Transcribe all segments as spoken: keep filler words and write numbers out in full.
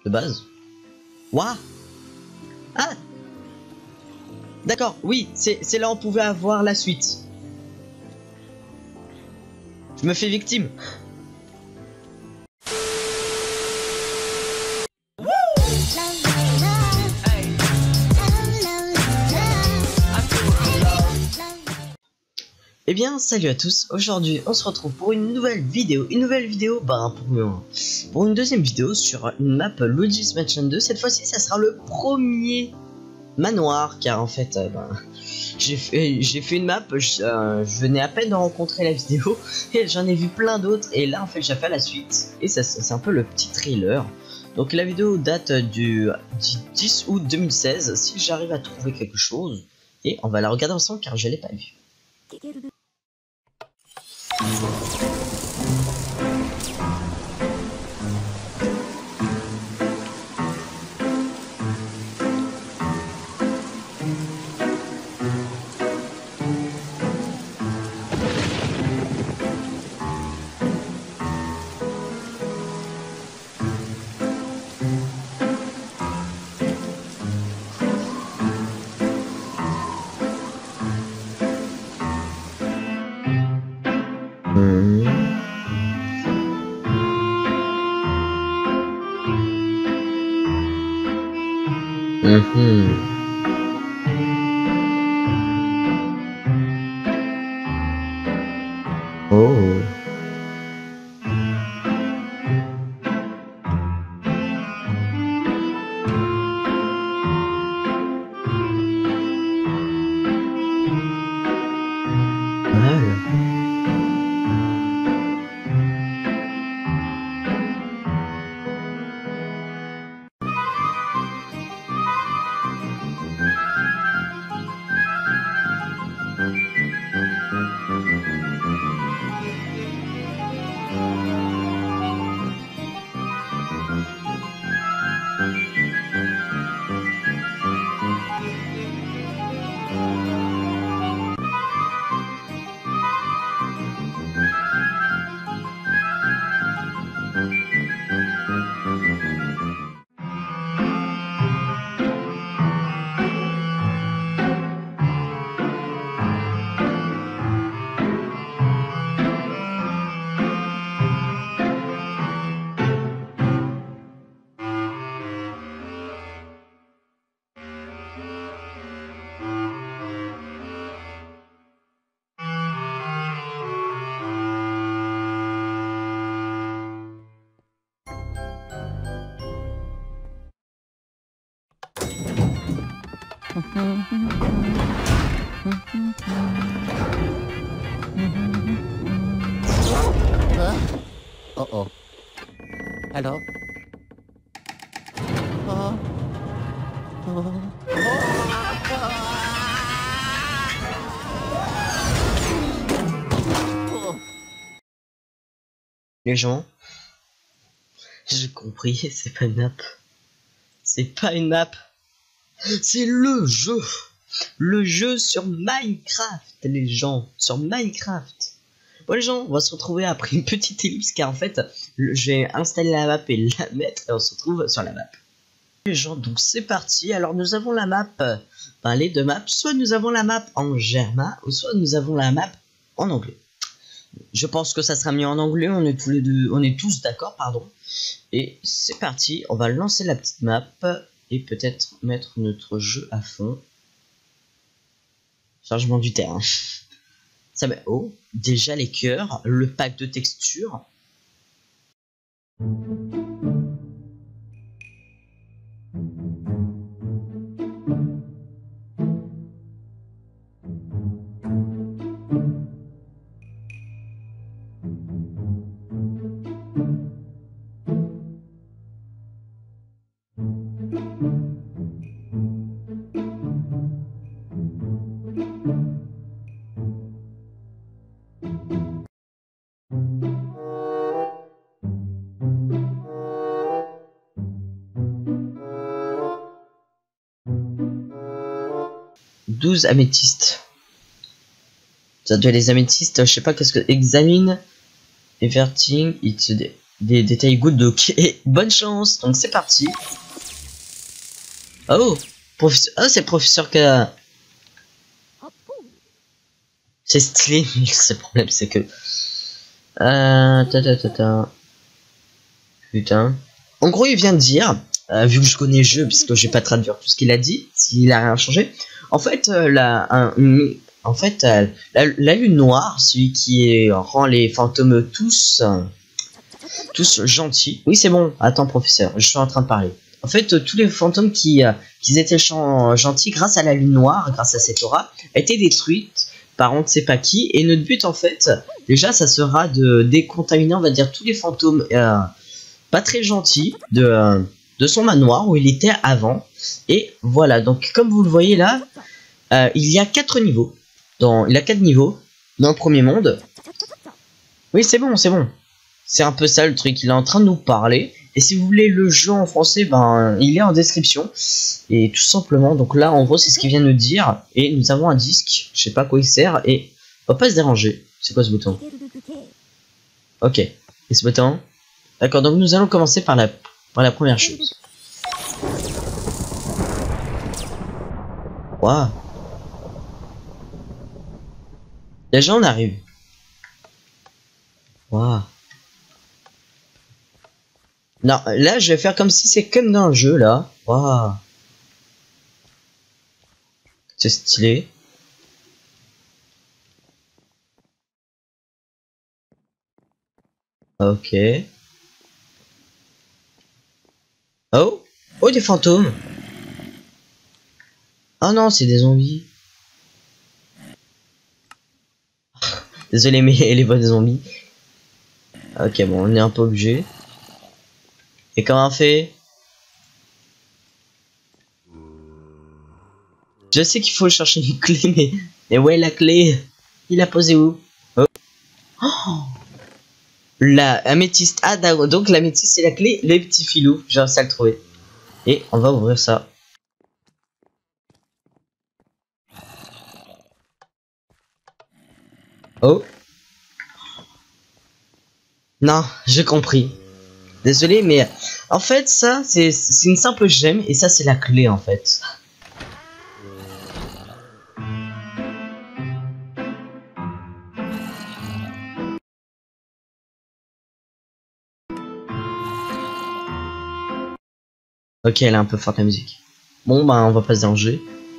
de base. Ouah. Ah. D'accord, oui, c'est là où on pouvait avoir la suite. Je me fais victime. Eh bien, salut à tous. Aujourd'hui, on se retrouve pour une nouvelle vidéo. Une nouvelle vidéo, bah, pour, pour une deuxième vidéo sur une map Luigi's Mansion deux. Cette fois-ci, ça sera le premier manoir, car en fait, euh, bah, j'ai fait, j'ai fait une map. Je, euh, je venais à peine de rencontrer la vidéo et j'en ai vu plein d'autres. Et là, en fait, j'ai fait la suite. Et ça, c'est un peu le petit trailer. Donc, la vidéo date du, du dix août deux mille seize. Si j'arrive à trouver quelque chose, et on va la regarder ensemble, car je l'ai pas vue. Mmh. Mmh. Oh. Mal. Oh oh. Hello. Oh. Oh. Oh. Les gens, j'ai compris, c'est pas une map. C'est pas une map. C'est le jeu. Le jeu sur Minecraft, les gens. Sur Minecraft. Bon les gens, on va se retrouver après une petite ellipse car en fait, j'ai installé la map et la mettre et on se retrouve sur la map. Les gens, donc c'est parti. Alors nous avons la map, enfin les deux maps. Soit nous avons la map en germain, ou soit nous avons la map en anglais. Je pense que ça sera mieux en anglais, on est tous les deux, on est tous d'accord, pardon. Et c'est parti, on va lancer la petite map et peut-être mettre notre jeu à fond. Chargement du terrain. Ça va. Oh, déjà les cœurs, le pack de textures. douze améthystes. Ça doit être les améthystes, je sais pas qu'est-ce que. Examine. Everything, it's des détails good, ok. Bonne chance, donc c'est parti. Oh, professeur, oh c'est le professeur qui a... C'est stylé, mais le problème c'est que... Euh... Ta ta ta ta. Putain. En gros, il vient de dire, euh, vu que je connais le jeu, puisque je vais pas traduire tout ce qu'il a dit, s'il a rien changé. En fait, euh, la, un, une, en fait, euh, la, la lune noire, celui qui est, rend les fantômes tous, euh, tous gentils. Oui, c'est bon. Attends, professeur, je suis en train de parler. En fait, euh, tous les fantômes qui, euh, qui étaient gentils grâce à la lune noire, grâce à cette aura, étaient détruites par on ne sait pas qui. Et notre but, en fait, déjà, ça sera de décontaminer, on va dire, tous les fantômes euh, pas très gentils de, euh, de son manoir où il était avant. Et voilà, donc comme vous le voyez là, euh, il y a quatre niveaux. Dans, il y a quatre niveaux dans le premier monde. Oui, c'est bon, c'est bon. C'est un peu ça le truc, il est en train de nous parler. Et si vous voulez le jeu en français, ben il est en description. Et tout simplement, donc là en gros c'est ce qu'il vient de nous dire. Et nous avons un disque, je sais pas à quoi il sert. Et on va pas se déranger. C'est quoi ce bouton? Ok. Et ce bouton? D'accord, donc nous allons commencer par la, par la première chose. Waouh. Déjà on arrive. Waouh. Non, là je vais faire comme si c'est comme dans le jeu là. Waouh. C'est stylé. Ok. Oh. Oh, des fantômes. Oh non, c'est des zombies. Désolé, mais les voix des zombies. Ok, bon, on est un peu obligé. Et comment on fait? Je sais qu'il faut chercher une clé, mais... Mais ouais, la clé. Il l'a posée où? Oh. Oh. La améthyste. Ah, donc l'améthyste c'est la clé. Les petits filous. J'ai réussi à le trouver. Et on va ouvrir ça. Oh. Non, j'ai compris. Désolé, mais en fait, ça, c'est une simple gemme, et ça, c'est la clé, en fait. Ok, elle est un peu forte, la musique. Bon, bah, on va pas se déranger.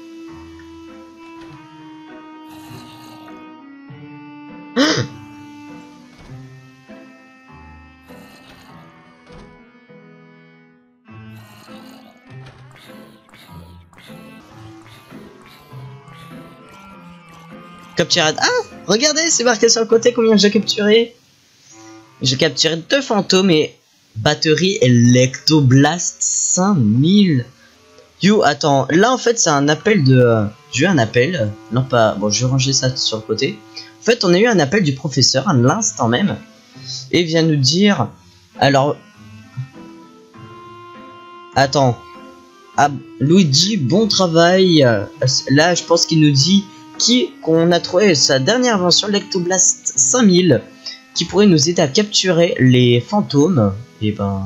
Capturé. Ah, regardez, c'est marqué sur le côté combien j'ai capturé. J'ai capturé deux fantômes et batterie Electoblast cinq mille. Yo, attends, là en fait c'est un appel de... Euh, j'ai eu un appel, non pas... Bon, je vais ranger ça sur le côté. En fait, on a eu un appel du professeur à l'instant même. Et il vient nous dire... Alors... Attends. Ah, Luigi, bon travail. Là, je pense qu'il nous dit... qui qu'on a trouvé sa dernière invention, l'Ectoblast cinq mille, qui pourrait nous aider à capturer les fantômes. Et ben...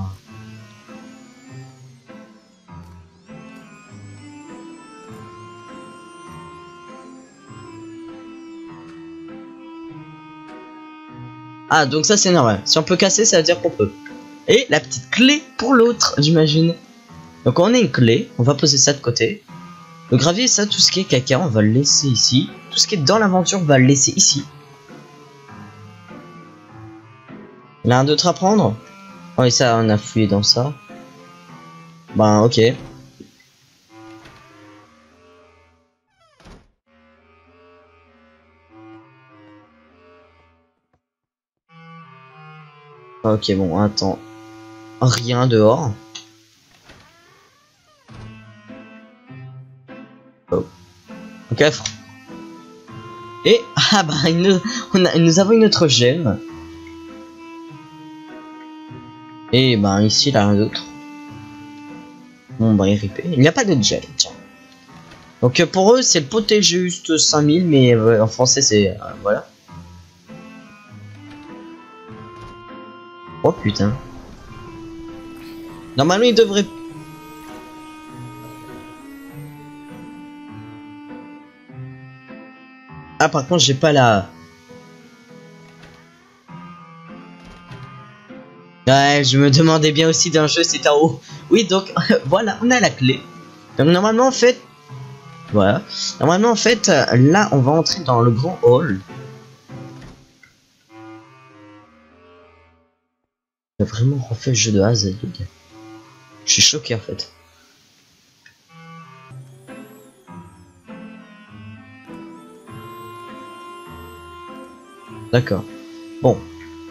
Ah, donc ça c'est normal. Si on peut casser, ça veut dire qu'on peut. Et la petite clé pour l'autre, j'imagine. Donc on a une clé, on va poser ça de côté. Le gravier, ça, tout ce qui est caca, on va le laisser ici. Tout ce qui est dans l'aventure, on va le laisser ici. Il y en a un d'autre à prendre? Oh, et ça, on a fouillé dans ça. Ben, ok. Ok, bon, attends. Rien dehors. Oh. Un coffre. Et, ah bah, nous, on a, nous avons une autre gemme. Et ben, ici, il n'y a rien d'autre. Bon, bah, R I P. Il n'y a pas de gemme, tiens. Donc, pour eux, c'est le poté juste cinq mille, mais euh, en français, c'est... Euh, voilà. Oh, putain. Normalement, il devrait... Ah, par contre, j'ai pas la... Ouais, je me demandais bien aussi d'un jeu, c'est en haut. Oui, donc, voilà, on a la clé. Donc, normalement, en fait... Voilà. Normalement, en fait, là, on va entrer dans le grand hall. Il a vraiment refait le jeu de A à Z, le gars. Je suis choqué, en fait. D'accord. Bon.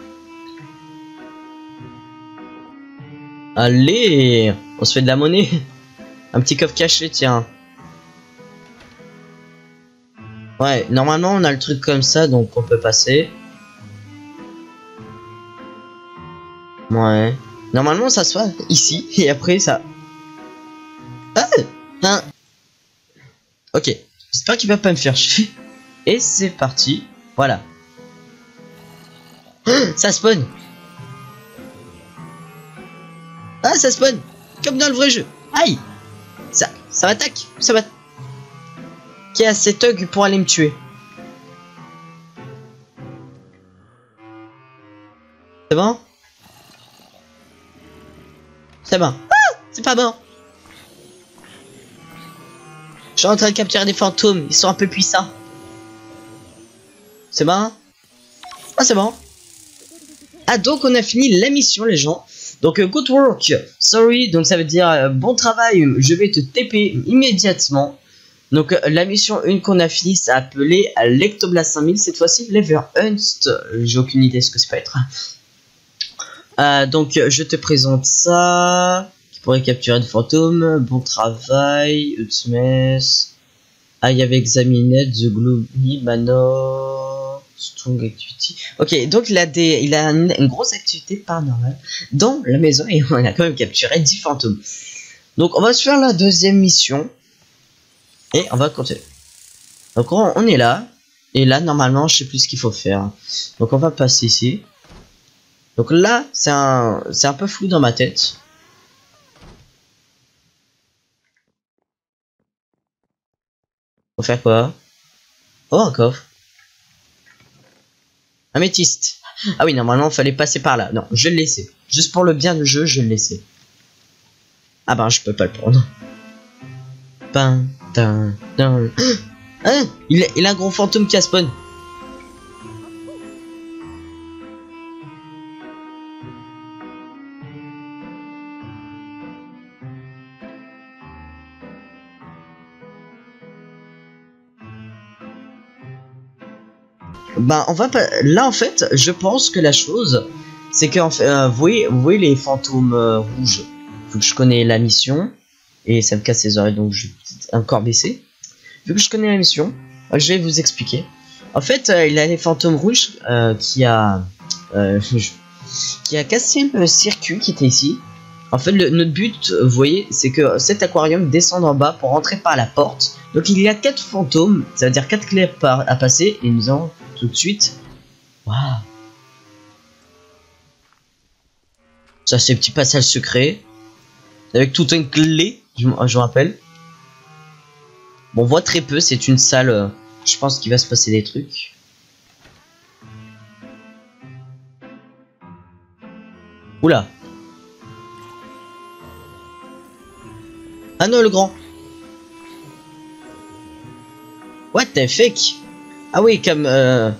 Allez, on se fait de la monnaie. Un petit coffre caché, tiens. Ouais, normalement on a le truc comme ça, donc on peut passer. Ouais. Normalement ça se fait ici, et après ça... Ah hein. Ok, j'espère qu'il va pas me faire chier. Et c'est parti, voilà. Ça spawn. Ah, ça spawn. Comme dans le vrai jeu. Aïe. Ça, ça m'attaque. Ça va. Qui a assez thug pour aller me tuer. C'est bon? C'est bon. Ah, c'est pas bon. Je suis en train de capturer des fantômes. Ils sont un peu puissants. C'est bon? Ah, c'est bon. Ah, donc on a fini la mission, les gens. Donc, uh, good work. Sorry. Donc, ça veut dire euh, bon travail. Je vais te T P immédiatement. Donc, euh, la mission une qu'on a fini, c'est appelé à l'Ectoblast cinq mille. Cette fois-ci, Leverhunst. J'ai aucune idée ce que ça peut être. Euh, donc, je te présente ça. Qui pourrait capturer des fantômes. Bon travail. Ultimate. Ah, il y avait Examined, The Gloomy Manor, Strong Activity. Ok, donc il a, des, il a une, une grosse activité paranormale dans la maison et on a quand même capturé dix fantômes. Donc on va se faire la deuxième mission et on va continuer. Donc on, on est là et là normalement je sais plus ce qu'il faut faire. Donc on va passer ici. Donc là c'est un, c'est un peu flou dans ma tête. Faut faire quoi? Oh, un coffre. Améthyste. Ah oui, normalement, il fallait passer par là. Non, je vais le laisser. Juste pour le bien du jeu, je vais le laisser. Ah ben, je peux pas le prendre. Pin, tin, tin. Hein, il, a, il a un gros fantôme qui a spawn. Ben, on va pas... Là, en fait, je pense que la chose, c'est que, en fait, euh, vous, voyez, vous voyez les fantômes euh, rouges. Vu que je connais la mission, et ça me casse les oreilles, donc je vais encore baisser. Vu que je connais la mission, je vais vous expliquer. En fait, euh, il a les fantômes rouges euh, qui a... Euh, qui a cassé le circuit qui était ici. En fait, le, notre but, vous voyez, c'est que cet aquarium descende en bas pour rentrer par la porte. Donc il y a quatre fantômes, ça veut dire quatre clés à, à passer, et nous allons tout de suite. Waouh. Ça, c'est un petit passage secret. Avec toute une clé, je, je me rappelle. Bon, on voit très peu, c'est une salle, euh, je pense qu'il va se passer des trucs. Oula. Ah non, le grand. What the fuck? Ah oui, comme... Euh...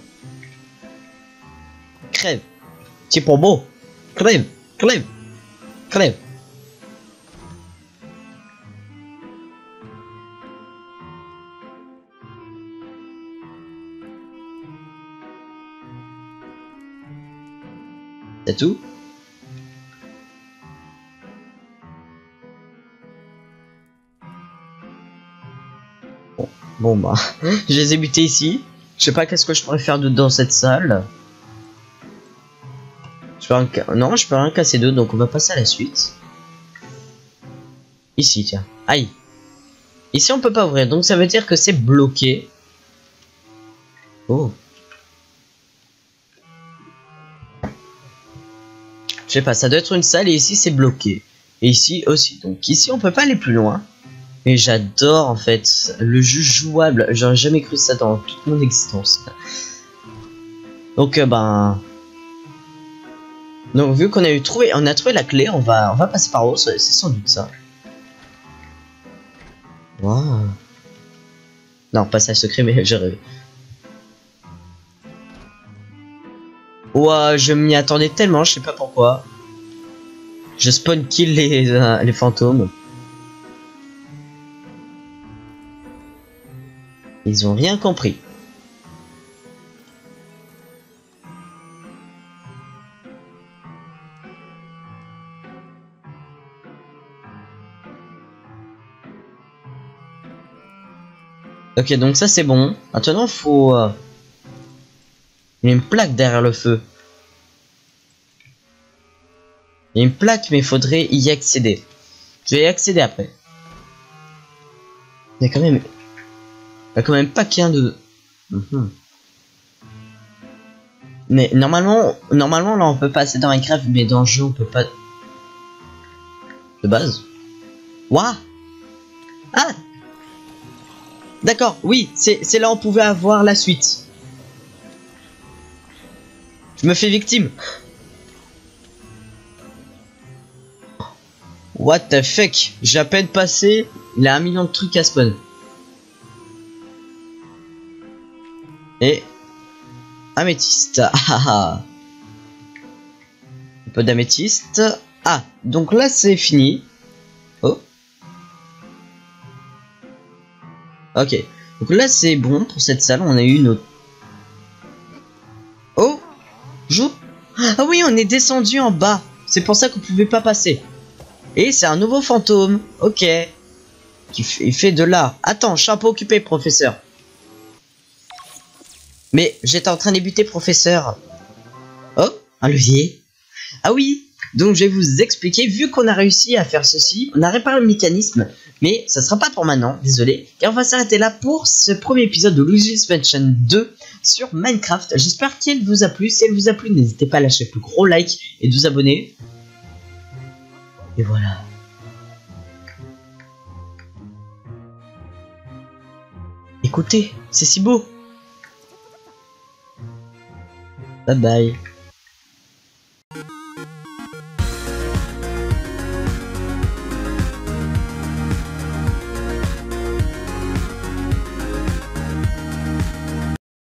Crève. C'est pour beau. Crève. Crève. Crève. C'est tout? Bon, bon bah, je les ai butés ici. Je sais pas qu'est-ce que je pourrais faire de, dans cette salle. Je peux rien ca... Non, je peux rien casser d'eux, donc on va passer à la suite. Ici, tiens. Aïe. Ici, on peut pas ouvrir, donc ça veut dire que c'est bloqué. Oh. Je sais pas, ça doit être une salle et ici c'est bloqué. Et ici aussi. Donc ici on peut pas aller plus loin. Et j'adore en fait le jeu jouable. J'aurais jamais cru ça dans toute mon existence. Donc euh, ben. Donc vu qu'on a eu trouvé, on a trouvé la clé, on va, on va passer par haut. C'est sans doute ça. Waouh. Non, passage secret, mais j'ai rêvé. Ouah, je m'y attendais tellement, je sais pas pourquoi. Je spawn kill les, euh, les fantômes. Ils ont rien compris. Ok, donc ça c'est bon. Maintenant, faut... Euh... Il y a une plaque derrière le feu. Il y a une plaque, mais il faudrait y accéder. Je vais y accéder après. Il y a quand même... Il y a quand même pas qu'un de... Mmh. Mais normalement, normalement là on peut passer dans Minecraft, mais dans le jeu on peut pas... De base. Waouh. Ah. D'accord, oui, c'est là où on pouvait avoir la suite. Je me fais victime. What the fuck? J'ai à peine passé, il a un million de trucs à spawn. Et... Améthyste. Ah, un peu d'améthyste. Ah, donc là c'est fini. Oh. Ok. Donc là c'est bon pour cette salle, on a eu une autre. Oh. Joue. Ah oui, on est descendu en bas. C'est pour ça qu'on pouvait pas passer. Et c'est un nouveau fantôme. Ok. Qui fait, il fait de l'art. Attends, je suis un peu occupé, professeur. Mais j'étais en train de débuter, professeur. Oh, un levier. Ah oui. Donc je vais vous expliquer. Vu qu'on a réussi à faire ceci, on a réparé le mécanisme. Mais ça sera pas pour maintenant, désolé. Car on va s'arrêter là pour ce premier épisode de Luigi's Mansion deux sur Minecraft. J'espère qu'il vous a plu. Si elle vous a plu, n'hésitez pas à lâcher le plus gros like et de vous abonner. Et voilà. Écoutez, c'est si beau. Bye bye.